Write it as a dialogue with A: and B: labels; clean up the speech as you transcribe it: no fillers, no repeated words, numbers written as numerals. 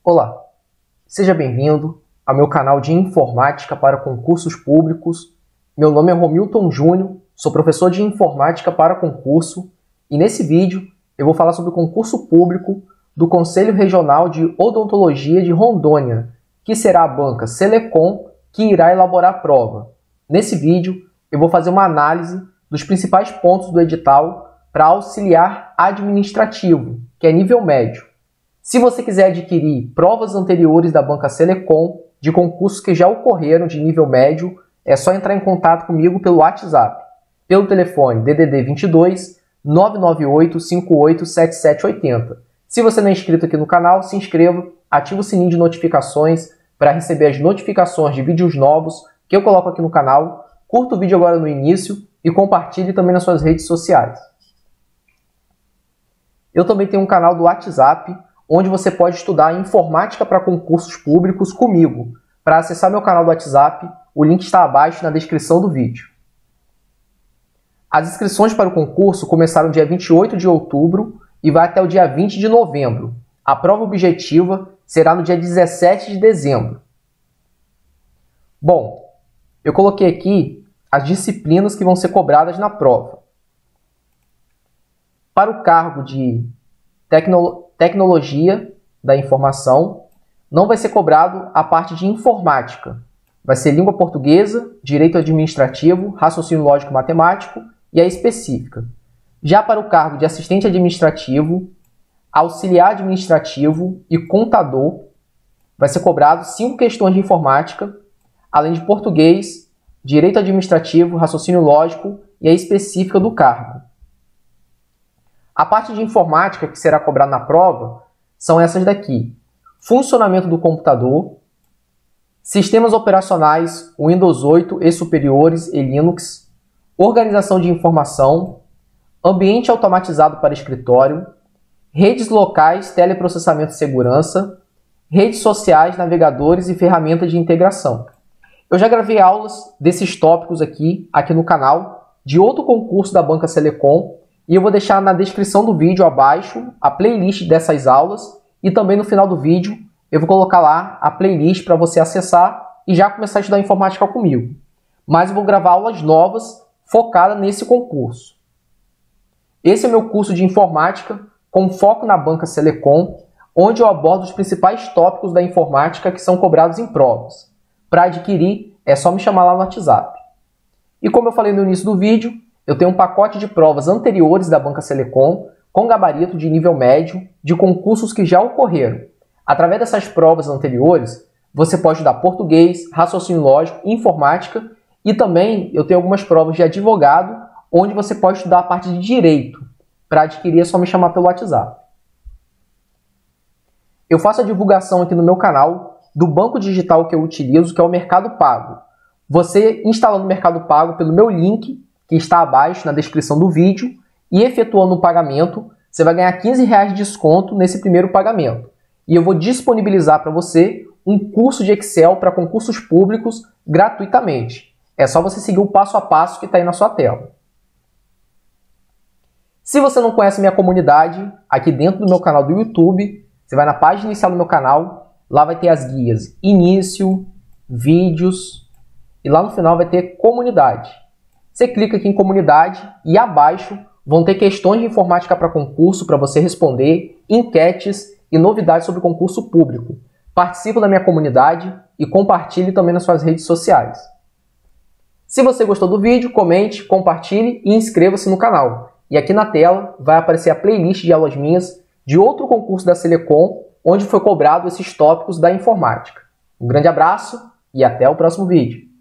A: Olá, seja bem-vindo ao meu canal de Informática para Concursos Públicos. Meu nome é Romilton Júnior, sou professor de Informática para Concurso e nesse vídeo eu vou falar sobre o concurso público do Conselho Regional de Odontologia de Rondônia, que será a banca Selecom que irá elaborar a prova. Nesse vídeo eu vou fazer uma análise dos principais pontos do edital para auxiliar administrativo, que é nível médio. Se você quiser adquirir provas anteriores da banca Selecom, de concursos que já ocorreram de nível médio, é só entrar em contato comigo pelo WhatsApp, pelo telefone DDD 22 998 58 7780. Se você não é inscrito aqui no canal, se inscreva, ative o sininho de notificações para receber as notificações de vídeos novos que eu coloco aqui no canal, curta o vídeo agora no início e compartilhe também nas suas redes sociais. Eu também tenho um canal do WhatsApp, onde você pode estudar informática para concursos públicos comigo. Para acessar meu canal do WhatsApp, o link está abaixo na descrição do vídeo. As inscrições para o concurso começaram dia 28 de outubro e vai até o dia 20 de novembro. A prova objetiva será no dia 17 de dezembro. Bom, eu coloquei aqui as disciplinas que vão ser cobradas na prova. Para o cargo de Tecnologia da Informação, não vai ser cobrado a parte de Informática. Vai ser Língua Portuguesa, Direito Administrativo, Raciocínio Lógico Matemático e a específica. Já para o cargo de Assistente Administrativo, Auxiliar Administrativo e Contador, vai ser cobrado 5 questões de Informática, além de Português, Direito Administrativo, Raciocínio Lógico e a específica do cargo. A parte de informática que será cobrada na prova são essas daqui: funcionamento do computador, sistemas operacionais Windows 8 e superiores e Linux, organização de informação, ambiente automatizado para escritório, redes locais, teleprocessamento e segurança, redes sociais, navegadores e ferramentas de integração. Eu já gravei aulas desses tópicos aqui no canal, de outro concurso da banca Selecom, e eu vou deixar na descrição do vídeo abaixo a playlist dessas aulas e também no final do vídeo eu vou colocar lá a playlist para você acessar e já começar a estudar informática comigo. Mas eu vou gravar aulas novas focadas nesse concurso. Esse é o meu curso de informática com foco na banca Selecom, onde eu abordo os principais tópicos da informática que são cobrados em provas. Para adquirir é só me chamar lá no WhatsApp. E como eu falei no início do vídeo, eu tenho um pacote de provas anteriores da banca Selecom com gabarito de nível médio de concursos que já ocorreram. Através dessas provas anteriores, você pode estudar português, raciocínio lógico, informática e também eu tenho algumas provas de advogado, onde você pode estudar a parte de direito. Para adquirir é só me chamar pelo WhatsApp. Eu faço a divulgação aqui no meu canal do banco digital que eu utilizo, que é o Mercado Pago. Você instalando o Mercado Pago pelo meu link, que está abaixo na descrição do vídeo, e efetuando o pagamento, você vai ganhar R$15 de desconto nesse primeiro pagamento. E eu vou disponibilizar para você um curso de Excel para concursos públicos gratuitamente. É só você seguir o passo a passo que está aí na sua tela. Se você não conhece minha comunidade, aqui dentro do meu canal do YouTube, você vai na página inicial do meu canal, lá vai ter as guias Início, Vídeos, e lá no final vai ter Comunidade. Você clica aqui em Comunidade e abaixo vão ter questões de informática para concurso para você responder, enquetes e novidades sobre concurso público. Participe da minha comunidade e compartilhe também nas suas redes sociais. Se você gostou do vídeo, comente, compartilhe e inscreva-se no canal. E aqui na tela vai aparecer a playlist de aulas minhas de outro concurso da Selecom, onde foi cobrado esses tópicos da informática. Um grande abraço e até o próximo vídeo.